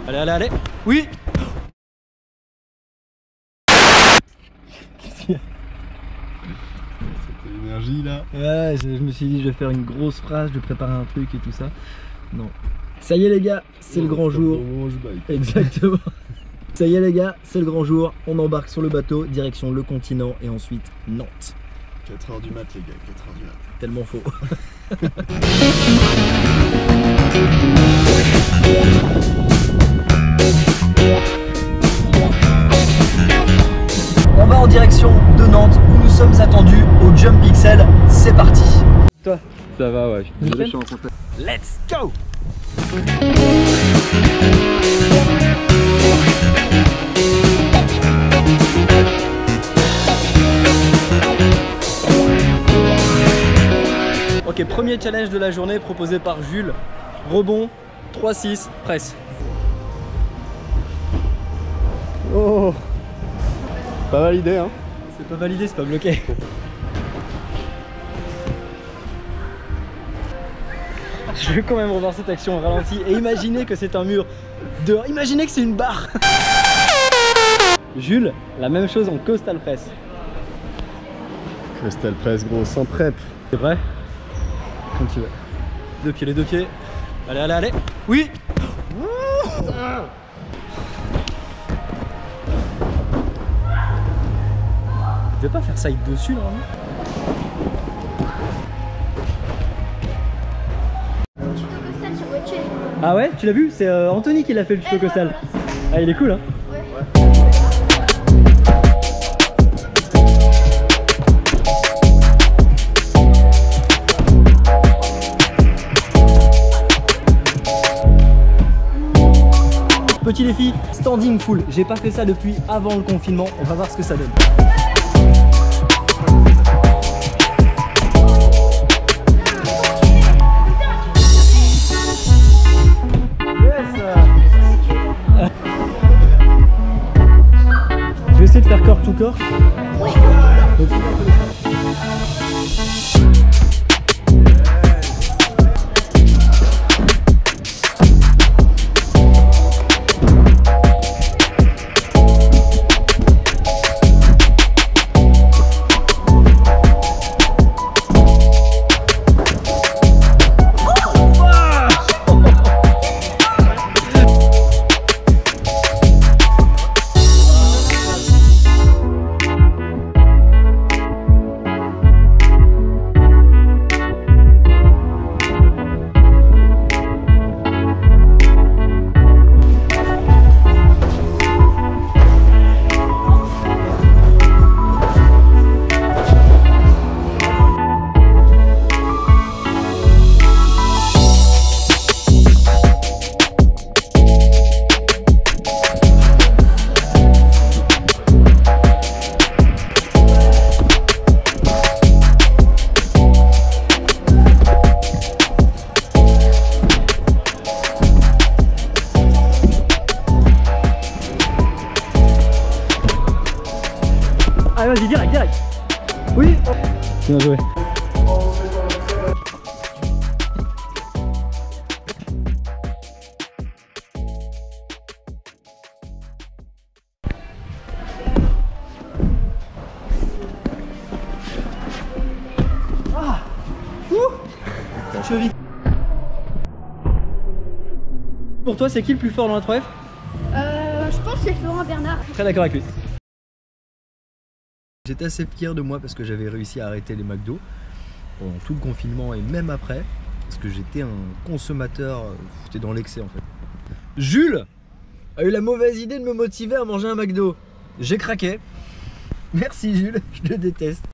Allez, allez, allez. Oui. Qu'est-ce qu'il y a? C'était l'énergie là. Ouais, je me suis dit je vais faire une grosse phrase, je vais préparer un truc et tout ça. Non. Ça y est les gars, c'est le grand jour. Exactement. Ça y est les gars, c'est le grand jour. On embarque sur le bateau, direction le continent et ensuite Nantes. 4 h du mat les gars, 4 h du mat. Tellement faux. On va en direction de Nantes où nous sommes attendus au Jump XL. C'est parti. Toi, Ça va, ouais. Nickel. Je suis en contact. let's go. Ok, premier challenge de la journée proposé par Jules. Rebond, 3-6, presse. Oh, pas validé hein. C'est pas validé, c'est pas bloqué. Je vais quand même revoir cette action au ralenti et imaginez que c'est un mur dehors. Imaginez que c'est une barre. Jules, la même chose en coastal press. Crystal Press gros, sans prep. C'est vrai? Quand tu veux. Deux pieds, les deux pieds. Allez, allez, allez. Oui. Je vais pas faire side dessus normalement. Ah ouais, tu l'as vu? C'est Anthony qui l'a fait le tuto coastal. Ah il est cool hein. Petit défi, standing full. J'ai pas fait ça depuis avant le confinement. On va voir ce que ça donne. Je vais essayer de faire corps to corps. Allez vas-y, direct, direct. Oui. Bien joué. Ah. Cheville. Pour toi, c'est qui le plus fort dans la 3F? Je pense que c'est Florent Bernard. Très d'accord avec lui. J'étais assez fier de moi parce que j'avais réussi à arrêter les McDo pendant tout le confinement et même après, parce que j'étais un consommateur, j'étais dans l'excès en fait. Jules a eu la mauvaise idée de me motiver à manger un McDo. J'ai craqué. Merci Jules, je le déteste.